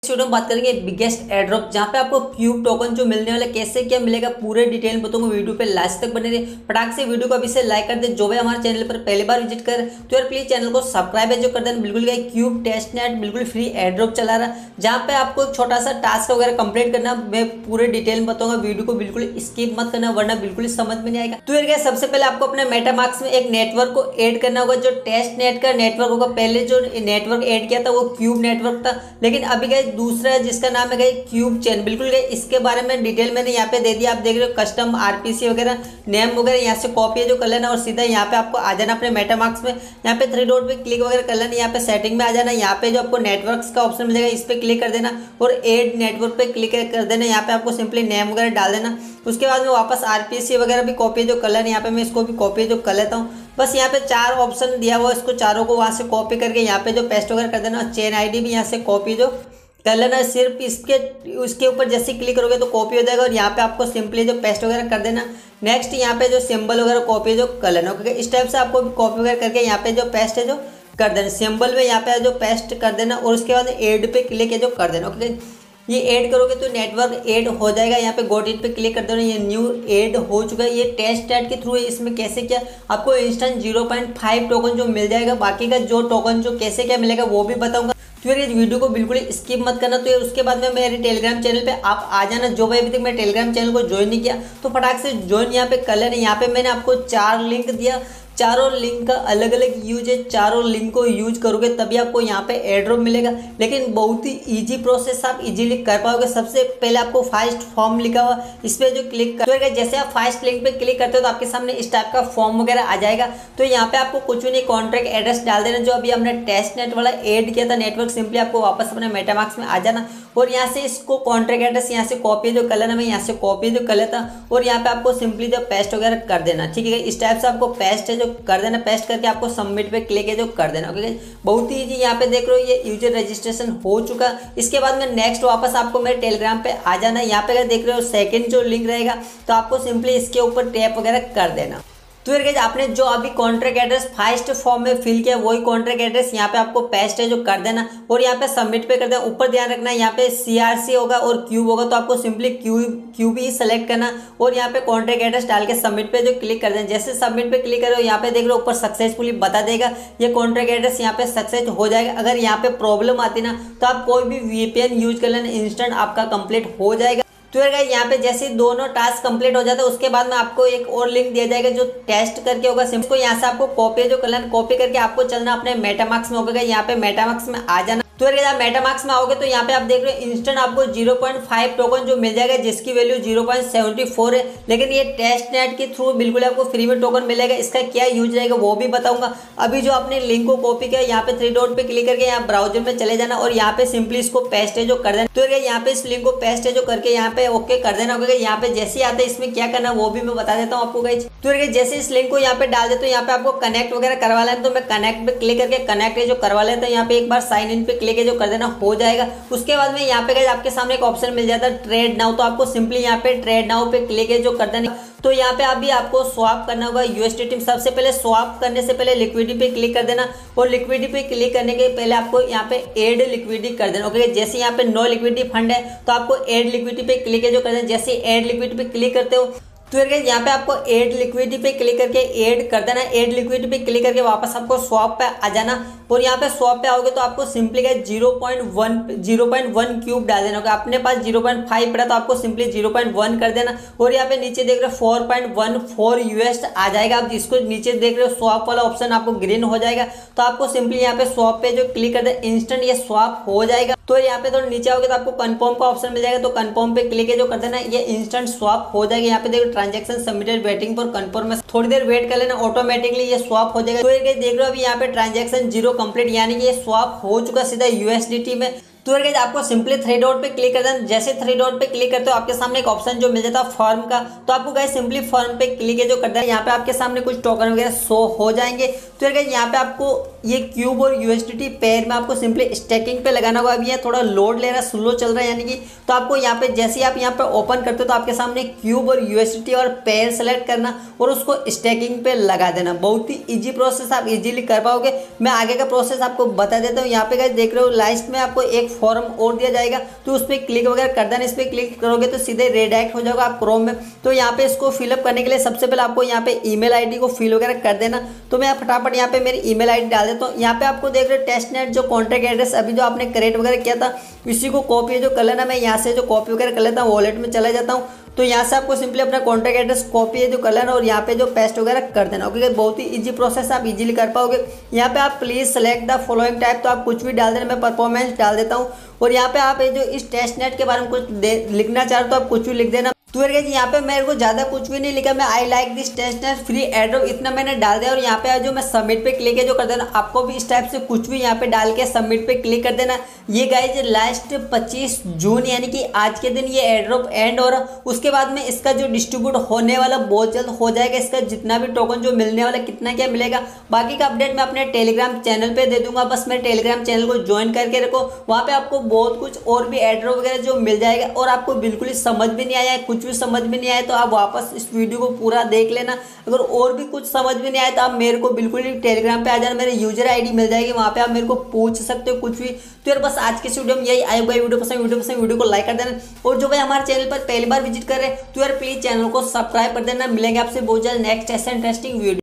इस वीडियो में बात करेंगे बिगेस्ट एयरड्रॉप, जहां पे आपको क्यूब टोकन जो मिलने वाला कैसे क्या मिलेगा पूरे डिटेल में बताऊंगा। वीडियो पे लास्ट तक बने रहे। फटाक से वीडियो को अभी से लाइक कर दे। जो भी हमारे चैनल पर पहली बार विजिट कर तो यार प्लीज चैनल को सब्सक्राइब है जो कर देना। बिल्कुल क्यूब टेस्ट नेट बिल्कुल फ्री एयरड्रॉप चला रहा, जहाँ पे आपको एक छोटा सा टास्क वगैरह कंप्लीट करना। मैं पूरे डिटेल में बताऊंगा, वीडियो को बिल्कुल स्किप मत करना वरना बिल्कुल समझ में नहीं आएगा। तो यार सबसे पहले आपको अपने मेटामास्क में एक नेटवर्क को ऐड करना होगा, जो टेस्ट नेट का नेटवर्क होगा। पहले जो नेटवर्क ऐड किया था वो क्यूब नेटवर्क था, लेकिन अभी गए दूसरा है जिसका नाम है क्यूब चेन। बिल्कुल इसके बारे में डिटेल मैंने यहाँ पे दे दिया। आप देख रहे हो कस्टम आरपीसी वगैरह नेम वगैरह यहाँ से कॉपी है जो कर लेना और सीधा यहाँ पे आपको आ जाना अपने मेटामास्क में। यहाँ पे 3 डॉट पे क्लिक वगैरह कर लेना, यहाँ पे सेटिंग में आ जाना। यहाँ पे जो आपको नेटवर्क्स का ऑप्शन मिलेगा इस पे क्लिक कर देना और एड नेटवर्क पे क्लिक कर देना। यहाँ पे आपको सिंपली नेम वगैरह डाल देना। उसके बाद में वापस आरपीसी वगैरह भी कॉपी जो कर लेना। यहाँ पे मैं इसको भी कॉपी जो कर लेता हूँ। बस यहाँ पे 4 ऑप्शन दिया हुआ, इसको चारों को वहाँ से कॉपी करके यहाँ पे जो पेस्ट वगैरह कर देना। चेन आईडी भी यहाँ से कॉपी जो कर लेना। सिर्फ उसके ऊपर जैसे क्लिक करोगे तो कॉपी हो जाएगा और यहाँ पे आपको सिंपली जो पेस्ट वगैरह कर देना। नेक्स्ट यहाँ पे जो सिंबल वगैरह कॉपी जो कर लेना। ओके, इस टाइप से आपको कॉपी वगैरह करके यहाँ पे जो पेस्ट है जो कर देना। सिंबल में यहाँ पे जो पेस्ट कर देना और उसके बाद ऐड पे क्लिक है जो कर देना। ओके, ये ऐड करोगे तो नेटवर्क ऐड हो जाएगा। यहाँ पे गॉट इट पे क्लिक कर देना। ये न्यू ऐड हो चुका है। ये टेस्ट नेट के थ्रू है। इसमें कैसे क्या आपको इंस्टेंट 0.5 टोकन जो मिल जाएगा। बाकी का जो टोकन जो कैसे क्या मिलेगा वो भी बताऊंगा। तो यार वीडियो को बिल्कुल स्किप मत करना। तो यार उसके बाद में मेरे टेलीग्राम चैनल पे आप आ जाना। जो भाई अभी तक मेरे टेलीग्राम चैनल को ज्वाइन नहीं किया तो फटाक से ज्वाइन यहाँ पे कर लेना। यहाँ पे मैंने आपको 4 लिंक दिया। चारों लिंक का अलग अलग यूज है। चारों लिंक को यूज करोगे तभी आपको यहाँ पे एयरड्रॉप मिलेगा, लेकिन बहुत ही इजी प्रोसेस आप इजीली कर पाओगे। सबसे पहले आपको फर्स्ट फॉर्म लिखा हुआ इस पे जो क्लिक करोगे, जैसे आप फर्स्ट लिंक पे क्लिक करते हो तो आपके सामने इस टाइप का फॉर्म वगैरह आ जाएगा। तो यहाँ पे आपको कुछ भी नहीं, कॉन्ट्रैक्ट एड्रेस डाल देना जो अभी हमने टेस्ट नेट वाला ऐड किया था नेटवर्क। सिंपली आपको वापस अपने मेटामास्क में आ जाना और यहाँ से इसको कॉन्ट्रैक्ट एड्रेस यहाँ से कॉपी जो कर लेना। मैं यहाँ से कॉपी जो कर लेता और यहाँ पे आपको सिंपली जो पेस्ट वगैरह कर देना। ठीक है, इस टाइप से आपको पेस्ट है जो कर देना। पेस्ट करके आपको सबमिट पे क्लिक है जो कर देना। ओके, बहुत ही इजी। यहाँ पे देख रहे हो ये यूजर रजिस्ट्रेशन हो चुका। इसके बाद में नेक्स्ट वापस आपको मेरे टेलीग्राम पे आ जाना। यहाँ पे अगर देख रहे हो सेकंड जो लिंक रहेगा तो आपको सिंपली इसके ऊपर टैप वगैरह कर देना। तो यार गाइस आपने जो अभी कॉन्ट्रैक्ट एड्रेस फर्स्ट फॉर्म में फिल किया वही कॉन्ट्रैक्ट एड्रेस यहाँ पे आपको पेस्ट है जो कर देना और यहाँ पे सबमिट पे कर देना। ऊपर ध्यान रखना यहाँ पे सीआरसी होगा और क्यूब होगा तो आपको सिंपली क्यूब ही सेलेक्ट करना और यहाँ पे कॉन्ट्रैक्ट एड्रेस डाल के सबमिट पे जो क्लिक कर देना। जैसे सबमिट पे क्लिक करो यहाँ पे देख रहे हो ऊपर सक्सेसफुली बता देगा ये कॉन्ट्रैक्ट एड्रेस यहाँ पे सक्सेस हो जाएगा। अगर यहाँ पे प्रॉब्लम आती ना तो आप कोई भी वीपीएन यूज कर लेना, इंस्टेंट आपका कंप्लीट हो जाएगा। तो यार गाइस यहाँ पे जैसे दोनों टास्क कंप्लीट हो जाता है उसके बाद में आपको एक और लिंक दिया जाएगा जो टेस्ट करके होगा। सिंपल यहाँ से आपको कॉपी जो कर लेना, कॉपी करके आपको चलना अपने मेटामास्क में होगा। यहाँ पे मेटामास्क में आ जाना। तो यार आप मेटामास्क में आओगे तो यहाँ पे आप देख रहे हो इंस्टेंट आपको 0.5 टोकन जो मिल जाएगा जिसकी वैल्यू 0.74 है। लेकिन ये टेस्ट नेट के थ्रू बिल्कुल आपको फ्री में टोकन मिलेगा। इसका क्या यूज रहेगा वो भी बताऊंगा। अभी जो आपने लिंक को कॉपी किया यहाँ पे 3 डॉट पे क्लिक करके यहाँ ब्राउजर में चले जाना और यहाँ पे सिंपली इसको पेस्ट है जो कर देना। तो यार यहाँ पे इस लिंक को पेस्ट है जो करके यहाँ पे ओके कर देना होगा। यहाँ पे जैसे ही आता है इसमें क्या करना वो भी मैं बता देता हूँ आपको गाइस। तो यार जैसे इस लिंक को यहाँ पे डाल देते हो यहाँ पे आपको कनेक्ट वगैरह करवा लेना। तो मैं कनेक्ट पे क्लिक करके कनेक्ट है जो करवा लेता हूँ। यहाँ पे एक बार साइन इन पे क्लिक है जो कर देना, हो जाएगा। उसके बाद में यहाँ पे गाइस आपके सामने एक ऑप्शन मिल जाता है ट्रेड नाउ। तो आपको सिंपली यहाँ पे ट्रेड नाउ पे क्लिक है जो कर देना। तो यहाँ पे अभी आपको स्वैप करना होगा यूएसडीटी। सबसे पहले स्वैप करने से पहले लिक्विडिटी पे क्लिक कर देना और लिक्विडिटी पे क्लिक करने के पहले आपको यहाँ पे ऐड लिक्विडिटी कर देना। ओके, जैसे यहाँ पे नो लिक्विडिटी फंड है तो आपको ऐड लिक्विडिटी पे क्लिक है जो कर देना। जैसे ऐड लिक्विडिटी पे क्लिक करते हो तो यार यहाँ पे आपको ऐड लिक्विडिटी पे क्लिक करके ऐड कर देना। ऐड लिक्विडिटी पे क्लिक करके वापस आपको स्वैप पे आ जाना और यहाँ पे स्वैप पे आओगे तो आपको सिंपली 0.1 क्यूब डाल देना होगा। अपने पास 0.5 पड़ा तो आपको सिंपली 0.1 कर देना और यहाँ पे नीचे देख रहे हो 4.14 यूएस आ जाएगा। आप जिसको नीचे देख रहे हो स्वैप वाला ऑप्शन आपको ग्रीन हो जाएगा तो आपको सिंपली यहाँ पे स्वैप पे जो क्लिक कर दे इंस्टेंट ये स्वैप हो जाएगा। तो यहाँ पे थोड़ा नीचे आओगे तो आपको कंफर्म का ऑप्शन मिल जाएगा। तो कंफर्म पे क्लिक है जो कर देना, ये इंस्टेंट स्वैप हो जाएगा। यहाँ पे देखो transaction submitted waiting for confirm में थोड़ी देर वेट कर लेना, ऑटोमेटिकली ये स्वैप हो जाएगा। तो ये देख रहे हो अभी यहाँ पे ट्रांजैक्शन 0 कंप्लीट यानी कि ये स्वैप हो चुका सीधा यूएसडीटी में। तो गाइस आपको सिंपली 3 डॉट पे क्लिक कर देना। जैसे 3 डॉट पे क्लिक करते हो आपके सामने एक ऑप्शन जो मिल जाता है फॉर्म का। तो आपको गाइस सिंपली फॉर्म पे क्लिक है जो कर देना। यहाँ पे आपके सामने कुछ टोकन वगैरह शो हो जाएंगे। तो यार यहाँ पे आपको ये क्यूब और यूएसडीटी पेयर में आपको सिंपली स्टैकिंग पे लगाना हुआ। अभी ये थोड़ा लोड ले रहा है, स्लो चल रहा है, यानी कि तो आपको यहाँ पे जैसे ही आप यहाँ पे ओपन करते हो तो आपके सामने क्यूब और यूएसडीटी और पेयर सेलेक्ट करना और उसको स्टैकिंग पे लगा देना। बहुत ही इजी प्रोसेस, आप इजीली कर पाओगे। मैं आगे का प्रोसेस आपको बता देता हूँ। यहाँ पे गाइस देख रहे हो लास्ट में आपको एक फॉर्म और दिया जाएगा, तो उस पर क्लिक वगैरह कर देना। इस पर क्लिक करोगे तो सीधे रिडायरेक्ट हो जाएगा आप क्रोम में। तो यहाँ पे इसको फिलअप करने के लिए सबसे पहले आपको यहाँ पे ईमेल आईडी को फिल वगैरह कर देना। तो मैं फटाफट यहाँ पे मेरी ईमेल आईडी डाल देता हूँ। यहाँ पे आपको देख रहे हो टेस्टनेट जो कॉन्टैक्ट एड्रेस अभी जो आपने क्रिएट वगैरह किया था, इसी को कॉपी जो कर लेना। मैं यहाँ से जो कॉपी वगैरह कर लेता हूँ, वॉलेट में चला जाता हूँ। तो यहाँ से आपको सिंपली अपना कॉन्टैक्ट एड्रेस कॉपी है जो कर लेना और यहाँ पे जो पेस्ट वगैरह कर देना। ओके, बहुत ही इजी प्रोसेस, आप इजीली कर पाओगे। यहाँ पे आप please select the following type, तो आप कुछ भी डाल देना। मैं परफॉर्मेंस डाल देता हूँ। और यहाँ पे आप जो इस टेस्टनेट के बारे में कुछ लिखना चाह रहे हो तो आप कुछ भी लिख देना। तो यार यहाँ पे मेरे को ज़्यादा कुछ भी नहीं लिखा, मैं I like this testnet free airdrop इतना मैंने डाल दिया। और यहाँ पे जो मैं सबमिट पे क्लिक है जो कर देना। आपको भी इस टाइप से कुछ भी यहाँ पे डाल के सबमिट पे क्लिक कर देना। ये गाइज लास्ट 25 जून यानी कि आज के दिन ये एड्रॉप एंड हो रहा। उसके बाद में इसका जो डिस्ट्रीब्यूट होने वाला बहुत जल्द हो जाएगा। इसका जितना भी टोकन जो मिलने वाला कितना क्या मिलेगा, बाकी का अपडेट मैं अपने टेलीग्राम चैनल पे दे दूंगा। बस मेरे टेलीग्राम चैनल को ज्वाइन करके रखो, वहाँ पे आपको बहुत कुछ और भी एड्रॉप वगैरह जो मिल जाएगा। और आपको बिल्कुल ही समझ में नहीं आया, कुछ भी समझ में नहीं आया तो आप वापस इस वीडियो को पूरा देख लेना। अगर और भी कुछ समझ में नहीं आया तो आप मेरे को बिल्कुल ही टेलीग्राम पे आ जाना, मेरे यूजर आईडी मिल जाएगी, वहाँ पे आप मेरे को पूछ सकते हो कुछ भी। तो यार बस आज के इस वीडियो में यही आया। वीडियो को लाइक कर देना। और जो भाई हमारे चैनल पर पहली बार विजिट कर रहे हैं तो यार प्लीज चैनल को सब्सक्राइब कर देना। मिलेंगे आपसे बहुत जल्द नेक्स्ट ऐसा इंटरेस्टिंग वीडियो।